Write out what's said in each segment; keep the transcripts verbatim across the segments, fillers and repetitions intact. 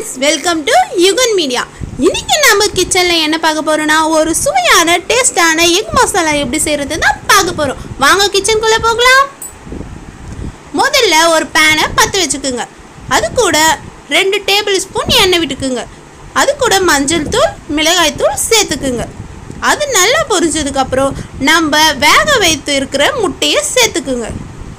friends, welcome to Yugankarthimedia. இன்னைக்கு நம்ம கிச்சன்ல என்ன பார்க்க போறோம்னா ஒரு சுவையான டேஸ்டான எக் மசாலா எப்படி செய்யறதுன்னு தான் பார்க்க போறோம். வாங்க கிச்சனுக்குள்ள போகலாம். முதல்ல ஒரு pan பத்த வெச்சுக்குங்க. அது கூட ரெண்டு டேபிள் ஸ்பூன் எண்ணெய் விட்டுக்குங்க. அது கூட மஞ்சள் தூள், மிளகாய் தூள் சேர்த்துக்குங்க. அது நல்லா பொரிஞ்சதுக்கு அப்புறம் நம்ம வேக வைத்து இருக்கிற முட்டையை சேர்த்துக்குங்க.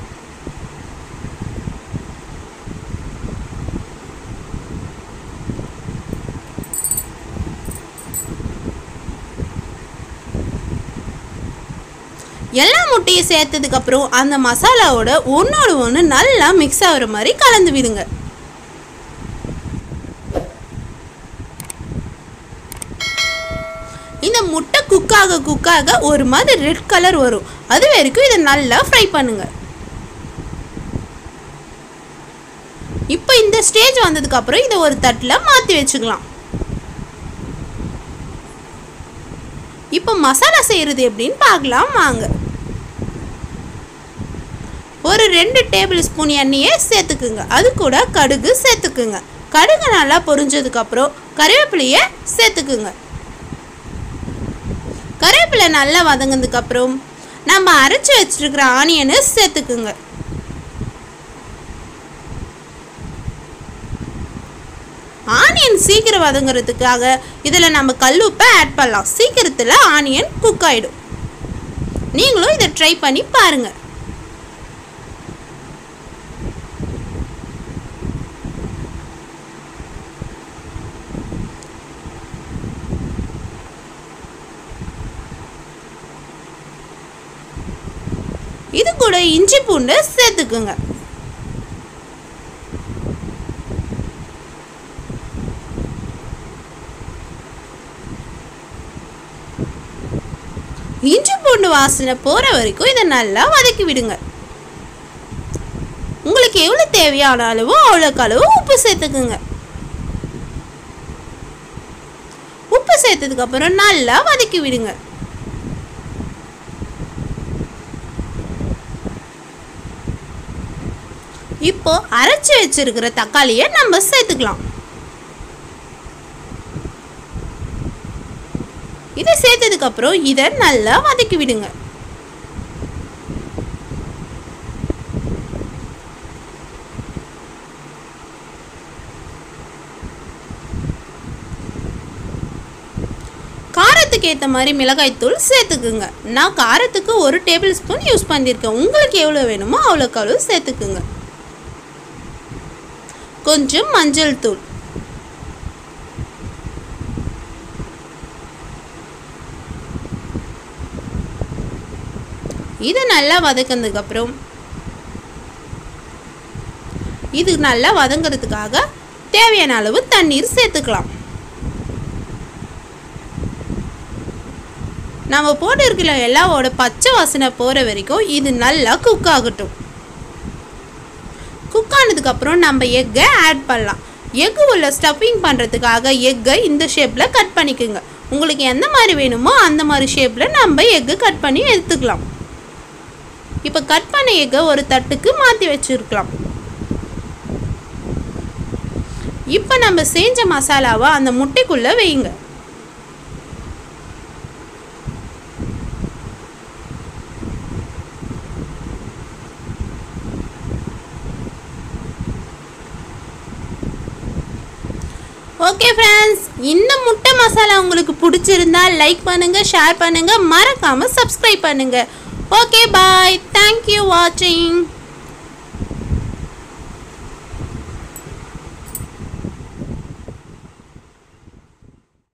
எல்லா முட்டையை சேர்த்ததுக்கு அப்புறம் அந்த மசாலாவோட ஒன்னோட ஒன்று நல்லா மிக்ஸ் ஆகுற மாதிரி கலந்து விடுங்க. இந்த முட்டை குக்காக குக்காக ஒரு மாதிரி ரெட் கலர் வரும். அது வரைக்கும் இதை நல்லா ஃப்ரை பண்ணுங்க. இப்போ இந்த ஸ்டேஜ் வந்ததுக்கு அப்புறம் இதை ஒரு தட்டில் மாற்றி வச்சுக்கலாம். இப்போ மசாலா செய்யறது எப்படின்னு பார்க்கலாம் வாங்க. ஒரு ரெண்டு டேபிள் ஸ்பூன் எண்ணெயை சேர்த்துக்குங்க. அது கூட கடுகு சேர்த்துக்குங்க. கடுகு நல்லா பொரிஞ்சதுக்கு அப்புறம் கறிவேப்பிலையை சேர்த்துக்குங்க. கறிவேப்பிலை நல்லா வதங்கினதுக்கு அப்புறம் நம்ம அரைச்சி வச்சிருக்கிற ஆனியனை சேர்த்துக்குங்க. ஆனியன் சீக்கிரம் வதங்குறதுக்காக இதில் நம்ம கல்லுப்பை ஆட் பண்ணலாம். சீக்கிரத்தில் ஆனியன் குக் ஆகிடும். நீங்களும் இதை ட்ரை பண்ணி பாருங்க. இது கூட இஞ்சி பூண்டு சேர்த்துக்குங்க. இஞ்சி பூண்டு வாசனை போற வரைக்கும் இதை நல்லா வதக்கி விடுங்க. உங்களுக்கு எவ்வளவு தேவையான அளவோ அவ்வளோக்கு அளவு உப்பு சேர்த்துக்குங்க. உப்பு சேர்த்ததுக்கு அப்புறம் நல்லா வதக்கி விடுங்க. இப்போ அரைச்சி வச்சிருக்கிற தக்காளியை நம்ம சேர்த்துக்கலாம். இதை சேர்த்ததுக்கு அப்புறம் இதை நல்லா வதக்கி விடுங்க. காரத்துக்கு ஏற்ற மாதிரி மிளகாய் தூள் சேர்த்துக்குங்க. நான் காரத்துக்கு ஒரு டேபிள் ஸ்பூன் யூஸ் பண்ணியிருக்கேன். உங்களுக்கு எவ்வளோ வேணுமோ அவ்வளோக்கு அளவு சேர்த்துக்குங்க. கொஞ்சம் மஞ்சள் தூள், இது நல்லா வதக்கினதுக்கு அப்புறம் இது நல்லா வதங்கிறதுக்காக தேவையான அளவு தண்ணீர் சேர்த்துக்கலாம். நம்ம போட்டு இருக்கிற எல்லாவோட பச்சை வாசனை போற வரைக்கும் இது நல்லா குக் ஆகட்டும். குக் ஆனதுக்கு அப்புறம் நம்ம எக்கை ஆட் பண்ணலாம். எக்கு உள்ள ஸ்டஃபிங் பண்ணுறதுக்காக எக்கை இந்த ஷேப்பில் கட் பண்ணிக்கோங்க. உங்களுக்கு எந்த மாதிரி வேணுமோ அந்த மாதிரி ஷேப்பில் நம்ம எக்கு கட் பண்ணி எடுத்துக்கலாம். இப்போ கட் பண்ண எக்கை ஒரு தட்டுக்கு மாற்றி வச்சுருக்கலாம். இப்போ நம்ம செஞ்ச மசாலாவை அந்த முட்டைக்குள்ளே வைங்க. ஓகே ஃப்ரெண்ட்ஸ், இந்த முட்டை மசாலா உங்களுக்கு பிடிச்சிருந்தா லைக் பண்ணுங்க, ஷேர் பண்ணுங்க, மறக்காம சப்ஸ்கிரைப் பண்ணுங்க. ஓகே பாய், தேங்க்யூ வாட்சிங்.